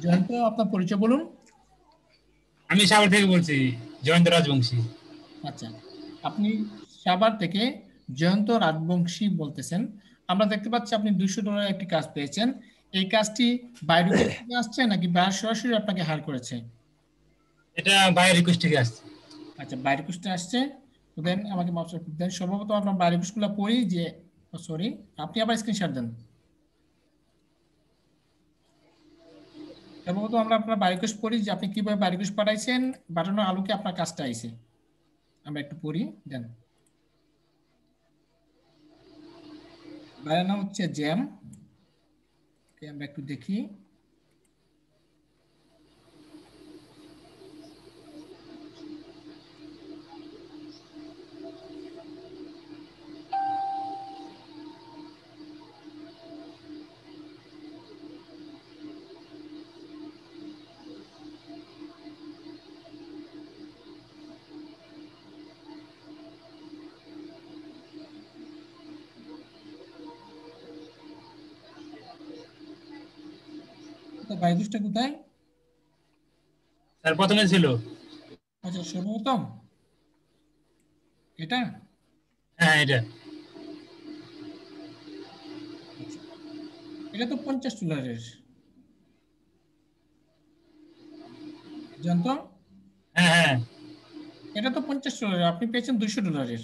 জয়ন্ত, আপনার পরিচয় বলুন। আমি সাভার থেকে বলছি, জয়ন্ত রাজবংশী। আচ্ছা, আপনি সাভার থেকে জয়ন্ত রাজবংশী বলতেছেন। আমরা দেখতে পাচ্ছি আপনি $200 একটি কাজ পেয়েছেন। এই কাজটি বাই রিকোয়েস্ট থেকে আসছে নাকি বায়ার সরাসরি আপনাকে হায়ার করেছে? এটা বাইরের রিকোয়েস্ট থেকে আসছে। আচ্ছা, বাই রিকোয়েস্টে আসছে। তো দেন আমাকে মাফ দেন, সম্ভবত আপনার বাই রিকোয়েস্টগুলো পড়ি যে, সরি, আপনি আবার স্ক্রিনশট দেন। সম্ভবত আমরা আপনার বাই রিকোয়েস্ট পড়ি যে আপনি কিভাবে বাই রিকোয়েস্ট পাঠাইছেন, পাঠানোর আলোকে আপনার কাজটা আইছে। আমরা একটু পড়ি দেন। ভাইয়ের নাম হচ্ছে জ্যাম। আমরা একটু দেখি। তো বাই রিকোয়েস্টটা কোথায়? তার প্রথমে ছিল। আচ্ছা, সর্বপ্রথম এটা। হ্যাঁ, এটা। আচ্ছা, এটা তো $50। জানতো, হ্যাঁ, হ্যাঁ। এটা তো $50, আপনি পেয়েছেন $200।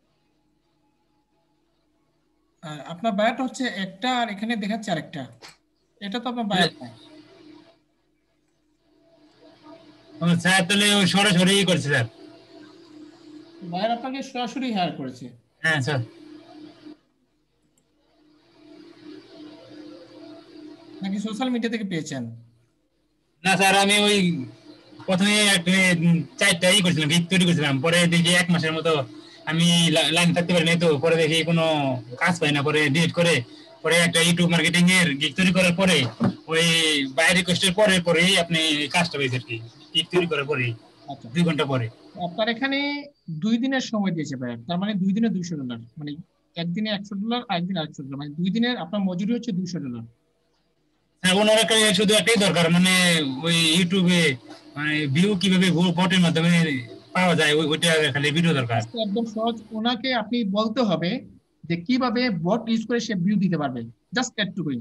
আর আপনার বায়ারটা হচ্ছে একটা, আর এখানে দেখাচ্ছে আরেকটা। এটা তো আপনার বায়ার না। স্যার তাহলে ও সরাসরি করছে স্যার। বায়ার আপনাকে সরাসরি হায়ার করেছে হ্যাঁ স্যার। নাকি সোশ্যাল মিডিয়া থেকে পেয়েছেন? না স্যার, আমি ওই প্রথমে চারটা করছিলাম, গিগ তৈরি করছিলাম, পরে দেখি 1 মাসের মতো আমি লাইন থাকতে পারি নাই, তো পরে দেখি কোনো কাজ পাই না, পরে ডিলিট করে পরে একটা ইউটিউব মার্কেটিং এর গিগ তৈরি করার পরে ওই বাইরে রিকোয়েস্টের পরে পরেই আপনি এই কাজটা পেয়েছেন আর কি, গিগ তৈরি করার পরে আচ্ছা, 2 ঘন্টা পরে। আপনার এখানে 2 দিনের সময় দিয়েছে ভাইয়া, তার মানে 2 দিনে $200, মানে একদিনে $100 আর একদিন $100, মানে 2 দিনের আপনার মজুরি হচ্ছে $200। হ্যাঁ, ওনার একটা শুধু একটাই দরকার, মানে ওই ইউটিউবে মানে ভিউ কিভাবে বটের মাধ্যমে পাওয়া যায়, ওইটা খালি ভিডিও দরকার। আজকে একদম সহজ, ওনাকে আপনি বলতে হবে যে কিভাবে বট ইউজ করে সে ভিউ দিতে পারবে, জাস্ট এটুকুই।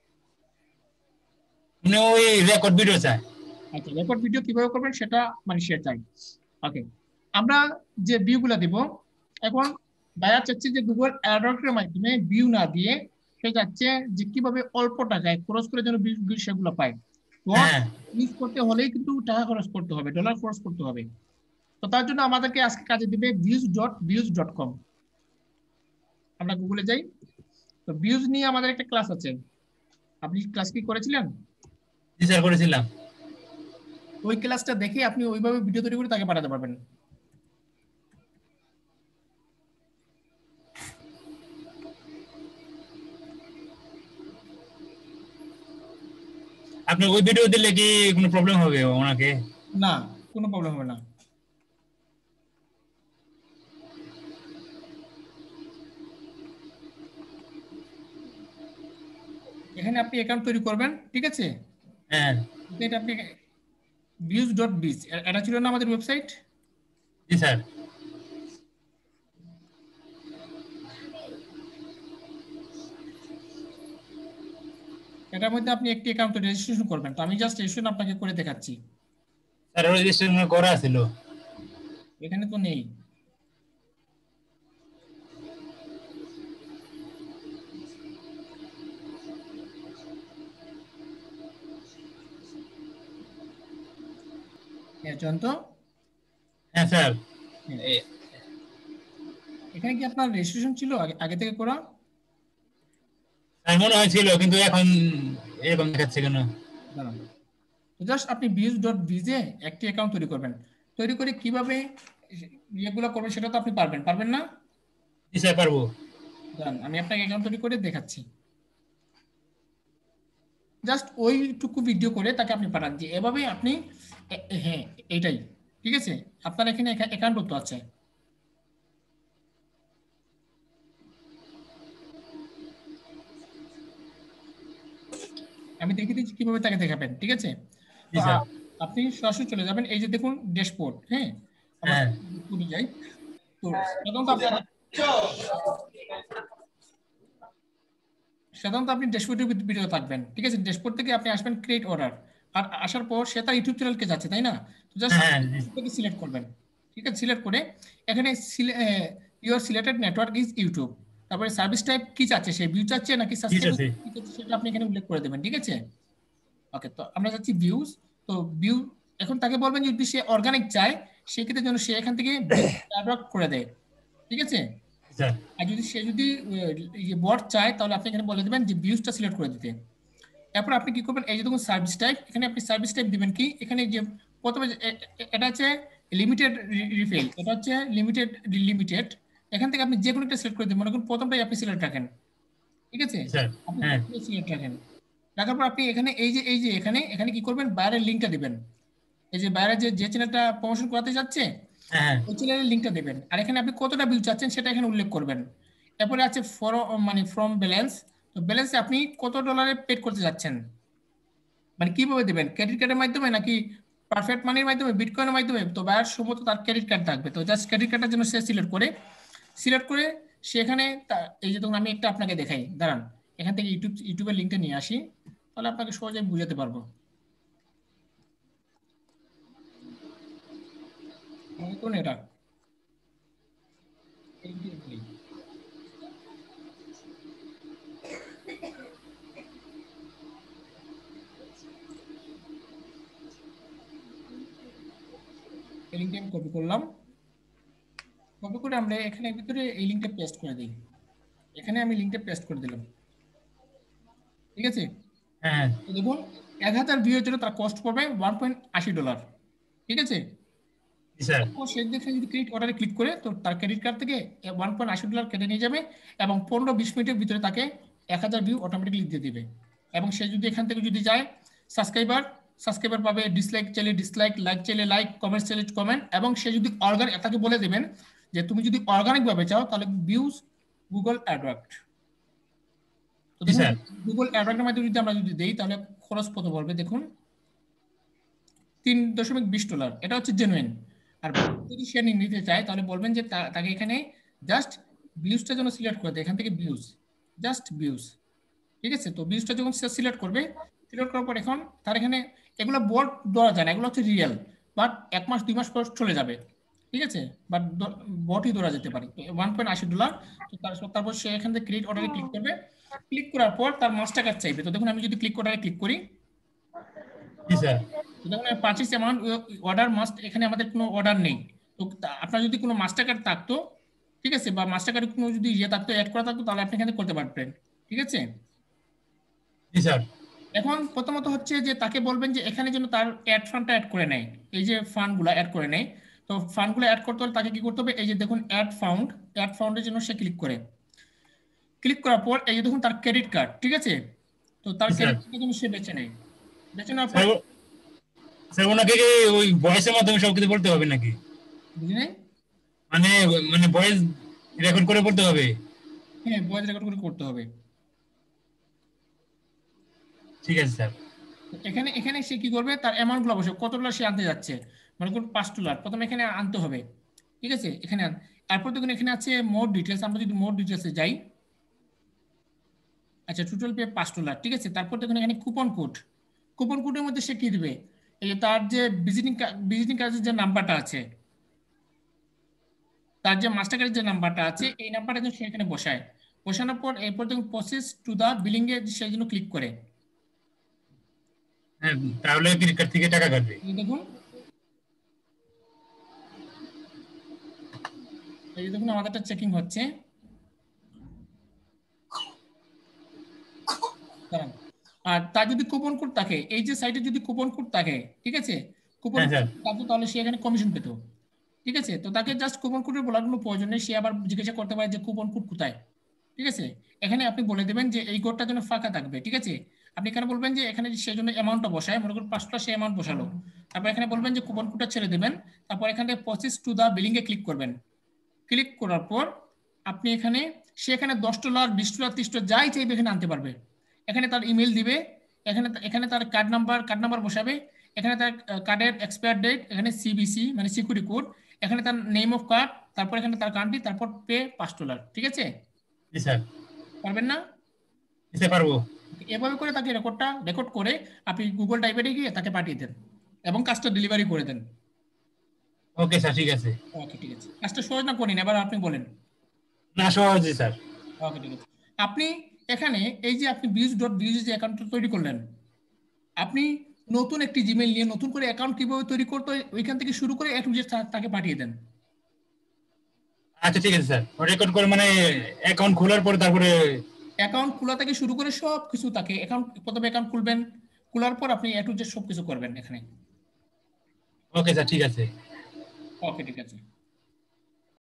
মানে ওই রেকর্ড ভিডিও চায়। আচ্ছা, রেকর্ড ভিডিও কিভাবে করবেন সেটা মানে সে চাই। ওকে, আমরা যে ভিউ গুলা দিব এখন, বায়ার চাচ্ছে যে গুগল অ্যাডওয়ার্ডসের মাধ্যমে ভিউ না দিয়ে সে চাচ্ছে যে কিভাবে অল্প টাকায় খরচ করে যেন ভিউ সেগুলো পায়। বট হ্যাঁ ইউজ করতে হলেই কিন্তু টাকা খরচ করতে হবে, ডলার খরচ করতে হবে। তো তার জন্য আমাদেরকে আজকে কাজে দিবে views.com। আমরা গুগলে যাই। তো ভিউজ নিয়ে আমাদের একটা ক্লাস আছে। আপনি ক্লাস কি করেছিলেন? টিচার করেছিলাম। ওই ক্লাসটা দেখে আপনি ওইভাবে ভিডিও তৈরি করে তাকে পাঠাতে পারবেন। আপনার ওই ভিডিও দিলে কি কোনো প্রবলেম হবে ওনাকে? না, কোনো প্রবলেম হবে না। এখানে আপনি অ্যাকাউন্ট তৈরি করবেন, ঠিক আছে? হ্যাঁ। এটা আপনি views.biz, এটা ছিল না আমাদের ওয়েবসাইট? জি স্যার। এটার মধ্যে আপনি একটি অ্যাকাউন্ট রেজিস্ট্রেশন করবেন। তো আমি জাস্ট রেজিস্ট্রেশন আপনাকে করে দেখাচ্ছি। স্যার রেজিস্ট্রেশন করা ছিল। এখানে তো নেই। হ্যাঁ জয়ন্ত, হ্যাঁ স্যার। হ্যাঁ, এ- এখানে কি আপনার রেজিস্ট্রেশন ছিল আগে আগে থেকে করা? স্যার মনে হয়েছিল, কিন্তু এখন এরকম দেখাচ্ছে কেন? দাঁড়ান, তো জাস্ট আপনি views.biz-এ একটি অ্যাকাউন্ট তৈরি করবেন। তৈরি করে কিভাবে ইয়েগুলো করবেন সেটা তো আপনি পারবেন, পারবেন না? জি স্যার, পারবো। দাঁড়ান, আমি আপনাকে অ্যাকাউন্ট তৈরি করে দেখাচ্ছি। জাস্ট ওইটুকু ভিডিও করে তাকে আপনি পাঠান যে এভাবে আপনি হ্যাঁ, এটাই ঠিক আছে। আপনার এখানে অ্যাকাউন্ট তো আছে। আমি দেখিয়ে দিচ্ছি কিভাবে তাকে দেখাবেন, ঠিক আছে? তো জি স্যার। আপনি সরাসরি চলে যাবেন, এই যে দেখুন ড্যাশবোর্ড, হ্যাঁ আমরা হ্যাঁ করে যাই। তো সাধারণত আপনি ড্যাশবোর্ডের ভিডিও থাকবেন, ঠিক আছে? ড্যাশবোর্ড থেকে আপনি আসবেন ক্রিয়েট অর্ডার, আর আসার পর সে তার ইউটিউব চ্যানেলকে যাচ্ছে, তাই না? তো জাস্ট হ্যাঁ সিলেক্ট করবেন, ঠিক আছে? সিলেক্ট করে এখানে your selected network is YouTube, তারপরে সার্ভিস টাইপ কি চাচ্ছে, সে ভিউ চাচ্ছে নাকি ঠিক সাবস্ক্রাইব আছে। কি চাচ্ছে, সেটা আপনি এখানে উল্লেখ করে দেবেন, ঠিক আছে? ওকে, তো আমরা যাচ্ছি ভিউজ। তো ভিউ, এখন তাকে বলবেন যদি সে অর্গানিক চায়, সেক্ষেত্রে যেন সে এখান থেকে অ্যাডপ্ট করে দেয়, ঠিক আছে? স্যার আর যদি সে যদি বট চায়, তাহলে আপনি এখানে বলে দেবেন যে ভিউজটা সিলেক্ট করে দিতে। এরপর আপনি কি করবেন, এই যে দেখুন সার্ভিস টাইপ, এখানে আপনি সার্ভিস টাইপ দিবেন কি, এখানে যে প্রথমে এটা হচ্ছে লিমিটেড রিফিল, এটা হচ্ছে লিমিটেড। এখান থেকে আপনি যে কোনো একটা সিলেক্ট করে দিন, মনে করুন প্রথমটাই আপনি সিলেক্ট রাখেন, ঠিক আছে? স্যার। আপনি হ্যাঁ সিলেক্ট রাখেন, রাখার পর আপনি এখানে এই যে এখানে এখানে কি করবেন, বাইরের লিঙ্কটা দিবেন। এই যে বাইরে যে চ্যানেলটা প্রমোশন করাতে যাচ্ছে, হ্যাঁ ওই চ্যানেলের লিঙ্কটা দেবেন, আর এখানে আপনি কতটা ভিউ চাচ্ছেন সেটা এখানে উল্লেখ করবেন। এরপরে আছে মানে ফ্রম ব্যালেন্স। তো ব্যালেন্সে আপনি কত ডলারে পেড করতে যাচ্ছেন, মানে কিভাবে দেবেন, ক্রেডিট কার্ডের মাধ্যমে নাকি পারফেক্ট মানির মাধ্যমে, বিটকয়েনের মাধ্যমে? তো বায়ার সম্ভবত তার ক্রেডিট কার্ড থাকবে, তো জাস্ট ক্রেডিট কার্ডের জন্য সে সিলেক্ট করে সেখানে এই যে তখন আমি একটা আপনাকে দেখাই, দাঁড়ান, এখান থেকে ইউটিউবের লিঙ্কটা নিয়ে আসি, তাহলে আপনাকে সহজে বুঝাতে পারবো। মনে করুন এটা এই লিঙ্কটা আমি কপি করলাম, কপি করে আমরা এখানে ভিতরে এই লিঙ্কটা পেস্ট করে দিই। এখানে আমি লিঙ্কটা পেস্ট করে দিলাম, ঠিক আছে? হ্যাঁ তো দেখুন 1000 ভিউয়ের জন্য তার কস্ট পড়বে $1.80, ঠিক আছে? জি স্যার। ও সে দেখে যদি ক্রেডিট অর্ডারে ক্লিক করে, তো তার ক্রেডিট কার্ড থেকে $1.80 কেটে নিয়ে যাবে, এবং 15-20 মিনিটের ভিতরে তাকে 1000 ভিউ অটোমেটিকলি দিয়ে দিবে। এবং সে যদি এখান থেকে যদি যায়, সাবস্ক্রাইবার সাবস্ক্রাইবার পাবে, ডিসলাইক চাইলে ডিসলাইক, লাইক চাইলে লাইক, কমেন্ট চাইলে কমেন্ট। এবং সে যদি অর্গানিক, তাকে বলে দেবেন যে তুমি যদি অর্গানিক ভাবে চাও, তাহলে ভিউজ গুগল অ্যাডওয়ার্ড। তো জি দেখুন স্যার। গুগল অ্যাডওয়ার্ডের মাধ্যমে যদি আমরা যদি দেই, তাহলে খরচ কত পড়বে দেখুন, $3.20। এটা হচ্ছে জেনুইন। আর যদি সে নিতে চায়, তাহলে বলবেন যে তাকে এখানে জাস্ট ভিউজটা যেন সিলেক্ট করে দেয়, এখান থেকে ভিউজ, জাস্ট ভিউজ, ঠিক আছে? তো ভিউজটা যখন সে সিলেক্ট করবে, সিলেক্ট করার পর এখন তার এখানে এগুলো বোর্ড দেওয়া যায় না, এগুলো হচ্ছে রিয়েল, বাট 1 মাস 2 মাস পর চলে যাবে, ঠিক আছে? বাট বটই ধরা যেতে পারে। $1.80। তো তারপর সে এখান থেকে ক্রিয়েট অর্ডারে ক্লিক করবে, ক্লিক করার পর তার মাস্টার কার্ড চাইবে। তো দেখুন আমি যদি ক্লিক অর্ডারে ক্লিক করি, জি স্যার। দেখুন পারচেজ অ্যামাউন্ট অর্ডার মাস্ট, এখানে আমাদের কোনো অর্ডার নেই। তো আপনার যদি কোনো মাস্টার কার্ড থাকতো, ঠিক আছে, বা মাস্টার কার্ডে কোনো যদি ইয়ে থাকতো, অ্যাড করা থাকতো, তাহলে আপনি এখানে করতে পারবেন, ঠিক আছে? জি স্যার। এখন প্রথমত হচ্ছে যে তাকে বলবেন যে এখানে যেন তার অ্যাড ফান্ডটা অ্যাড করে নেয়, এই যে ফান্ডগুলো অ্যাড করে নেয়। তো ফান্ডগুলো অ্যাড করতে হলে তাকে কি করতে হবে, এই যে দেখুন অ্যাড ফাউন্ডের জন্য সে ক্লিক করে, ক্লিক করার পর এই যে দেখুন তার ক্রেডিট কার্ড, ঠিক আছে? তো তার জি স্যার। ক্রেডিট কার্ডের জন্য সে বেছে নেয়, বেছে নেওয়ার পর, স্যার স্যার ওনাকে কি ওই ভয়েসের মাধ্যমে সবকিছু বলতে হবে নাকি? বুঝলেন? মানে মানে ভয়েস রেকর্ড করে বলতে হবে? হ্যাঁ, ভয়েস রেকর্ড করে করতে হবে। ঠিক আছে স্যার। এখানে এখানে সে কি করবে, তার অ্যামাউন্ট গুলো বসে কত ডলার সে আনতে যাচ্ছে, মনে করুন $5 প্রথমে এখানে আনতে হবে, ঠিক আছে? এখানে তারপর দেখুন এখানে আছে মোর ডিটেলস, আমরা যদি মোর ডিটেলসে যাই, আচ্ছা টোটাল পে $5, ঠিক আছে? তারপর দেখুন এখানে কুপন কোডের মধ্যে সে কি দিবে, এই যে তার যে ভিজিটিং কার্ডের যে নাম্বারটা আছে, তার যে মাস্টার কার্ডের যে নাম্বারটা আছে, এই নাম্বারটা যেন সে এখানে বসায়, বসানোর পর এরপর দেখুন প্রসেস টু দা বিলিং এ সেই জন্য ক্লিক করে, হ্যাঁ তাহলে ক্রেডিট কার্ড থেকে টাকা কাটবে? এই দেখুন, এই যে দেখুন আমাদেরটা চেকিং হচ্ছে, দাঁড়ান। আর তার যদি কুপন কোড থাকে, এই যে সাইটে যদি কুপন কোড থাকে, ঠিক আছে, কুপন হ্যাঁ কোড স্যার। থাকতো, তাহলে সে এখানে কমিশন পেত, ঠিক আছে? তো তাকে জাস্ট কুপন কোডের বলার কোনো প্রয়োজন নেই, সে আবার জিজ্ঞাসা করতে পারে যে কুপন কোড কোথায়, ঠিক আছে? এখানে আপনি বলে দেবেন যে এই কোডটার জন্য ফাঁকা থাকবে, ঠিক আছে? আপনি এখানে বলবেন যে এখানে সেই জন্য অ্যামাউন্টটা বসায়, মনে করুন $5 সে অ্যামাউন্ট বসালো, তারপর এখানে বলবেন যে কুপন কোডটা ছেড়ে দেবেন, তারপর এখানে প্রসেস টু দা বিলিং এ ক্লিক করবেন, ক্লিক করার পর আপনি এখানে, সে এখানে $10 $20 $30 যাই চাইবে এখানে আনতে পারবে। এখানে তার ইমেল দিবে, এখানে এখানে তার কার্ড নাম্বার বসাবে, এখানে তার কার্ডের এক্সপায়ার ডেট, এখানে সিবিসি মানে সিকিউরিটি কোড, এখানে তার নেম অফ কার্ড, তারপর এখানে তার কান্ট্রি, তারপর পে $5। ঠিক আছে? জি স্যার। পারবেন না? জি স্যার পারবো। এভাবে করে তাকে রেকর্ড করে আপনি গুগল টাইপে গিয়ে তাকে পাঠিয়ে দেন এবং কাজটা ডেলিভারি করে দেন। ওকে স্যার ঠিক আছে। ওকে ঠিক আছে, কাজটা সহজ না কঠিন এবার আপনি বলেন। না সহজই স্যার। ওকে ঠিক আছে। আপনি এখানে এই যে আপনি views.views যে অ্যাকাউন্টটা তৈরি করলেন, আপনি নতুন একটি জিমেইল নিয়ে নতুন করে অ্যাকাউন্ট কিভাবে তৈরি করতে হয় ওইখান থেকে শুরু করে A to Z তাকে পাঠিয়ে দেন। আচ্ছা ঠিক আছে স্যার, রেকর্ড করে মানে অ্যাকাউন্ট খোলার পরে তারপরে। অ্যাকাউন্ট খোলা থেকে শুরু করে সব কিছু তাকে প্রথমে অ্যাকাউন্ট খুলবেন, খোলার পর আপনি A to Z সব কিছু করবেন এখানে। ওকে স্যার ঠিক আছে। ওকে ঠিক আছে।